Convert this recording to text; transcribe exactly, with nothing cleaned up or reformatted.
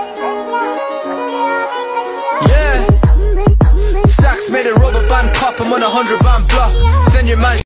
Yeah, Stacks made a rubber band pop, I'm on a hundred band block. Send your man